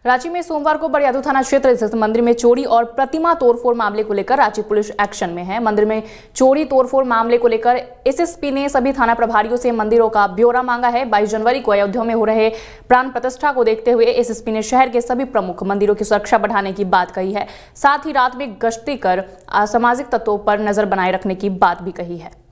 रांची में सोमवार को बड़ियादू थाना क्षेत्र स्थित मंदिर में चोरी और प्रतिमा तोड़फोड़ मामले को लेकर रांची पुलिस एक्शन में है। मंदिर में चोरी तोड़फोड़ मामले को लेकर एसएसपी ने सभी थाना प्रभारियों से मंदिरों का ब्यौरा मांगा है। 22 जनवरी को अयोध्या में हो रहे प्राण प्रतिष्ठा को देखते हुए एसएसपी ने शहर के सभी प्रमुख मंदिरों की सुरक्षा बढ़ाने की बात कही है। साथ ही रात में गश्ती कर असामाजिक तत्वों पर नजर बनाए रखने की बात भी कही है।